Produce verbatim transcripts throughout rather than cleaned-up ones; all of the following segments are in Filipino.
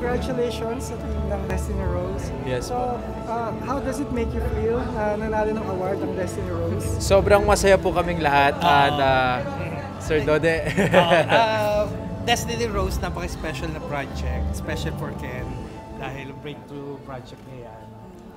congratulations sa team ng Destiny Rose. Yes so, po. Uh, how does it make you feel na nanalo ng award ang Destiny Rose? Sobrang masaya po kaming lahat. Uh, at uh, Sir Dode. uh, uh, Destiny Rose, napaka-special na project. Special for Ken dahil breakthrough project niya yan.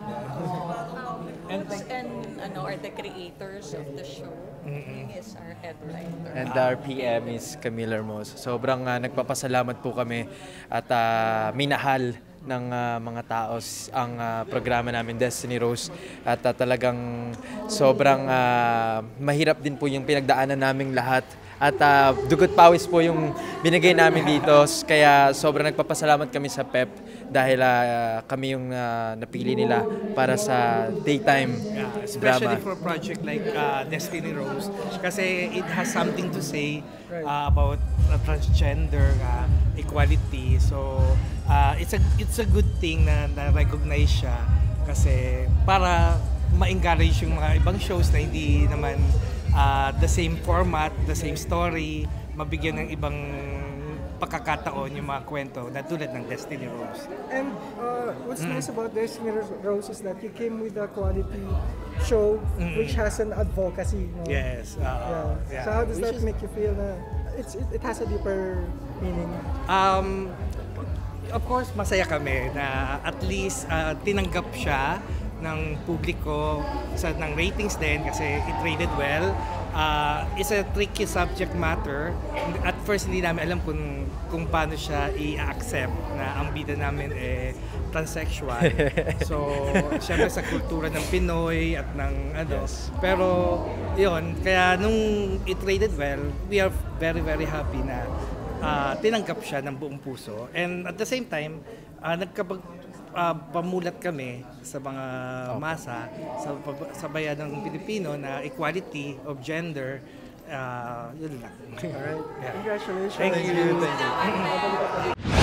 And, and ano, are the creators of the show. Mm-hmm. He is our head writer. And our P M is Camille Hermoso. Sobrang uh, nagpapasalamat po kami at uh, minahal ng uh, mga tao ang uh, programa namin Destiny Rose at uh, talagang sobrang uh, mahirap din po yung pinagdaanan naming lahat at uh, dugot pawis po yung binigay namin dito kaya sobrang nagpapasalamat kami sa P E P dahil uh, kami yung uh, napili nila para sa daytime yeah, especially drama. for a project like uh, Destiny Rose kasi it has something to say uh, about uh, transgender uh, equality. So uh, it's a it's a good thing na na-recognize siya kasi para ma-encourage yung mga ibang shows na hindi naman uh, the same format, the same story, mabigyan ng ibang pagkakataon yung mga kwento na tulad ng Destiny Rose. And uh, what's mm. nice about Destiny Rose is that you came with a quality show mm. which has an advocacy. No? Yes. Uh, yeah. yeah. So how does which that is, make you feel? Na it's it, it has a deeper meaning. Um, of course, masaya kami na at least uh, tinanggap siya ng publiko sa ng ratings din kasi it rated well. Uh, it's a tricky subject matter. At first, hindi namin alam kung kung paano siya i-accept na ang bida namin eh transsexual. So, syempre sa kultura ng Pinoy at ng ano. Yes. Pero, yun, kaya nung it rated well, we are very, very happy na uh, tinanggap siya ng buong puso. And at the same time, uh, nagkapag Uh, pamulat kami sa mga masa sa, sa bayan ng Pilipino na equality of gender, uh, yun lang. Alright. Yeah. Congratulations. Thank you. Thank you.